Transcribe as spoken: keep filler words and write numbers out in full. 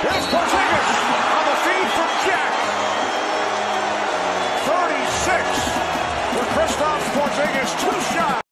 Here's Porzingis on the feed from Jack. thirty-six for Kristaps Porzingis, two shots.